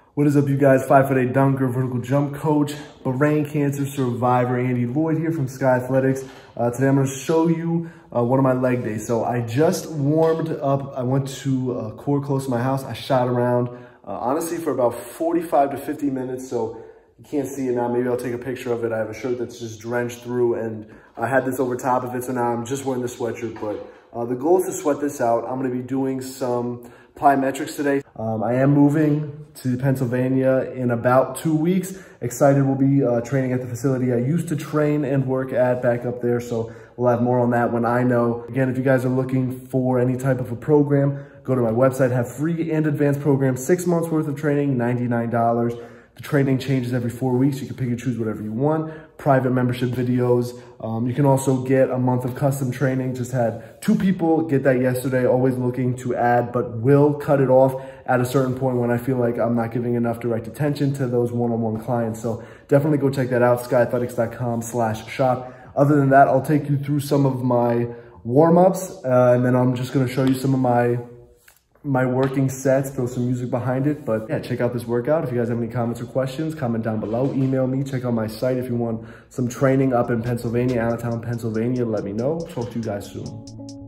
What is up, you guys? 5'8" dunker, vertical jump coach, brain cancer survivor, Andy Lloyd here from Skigh Athletics. Today I'm going to show you one of my leg days. So I just warmed up. I went to a court close to my house. I shot around, honestly, for about 45 to 50 minutes. So you can't see it now. Maybe I'll take a picture of it. I have a shirt that's just drenched through, and I had this over top of it. So now I'm just wearing the sweatshirt. But the goal is to sweat this out. I'm going to be doing some plyometrics today. I am moving to Pennsylvania in about 2 weeks. Excited we'll be training at the facility I used to train and work at back up there. So we'll have more on that when I know. Again, if you guys are looking for any type of a program, go to my website, have free and advanced programs, 6 months worth of training, $99. The training changes every 4 weeks. You can pick and choose whatever you want. Private membership videos. You can also get a month of custom training. Just had 2 people get that yesterday. Always looking to add, but will cut it off at a certain point when I feel like I'm not giving enough direct attention to those one-on-one clients. So definitely go check that out, skighathletics.com/shop. Other than that, I'll take you through some of my warm-ups, and then I'm just going to show you some of my working sets, throw some music behind it. But yeah, check out this workout. If you guys have any comments or questions, comment down below, email me, check out my site. If you want some training up in Pennsylvania, Allentown, Pennsylvania, let me know. Talk to you guys soon.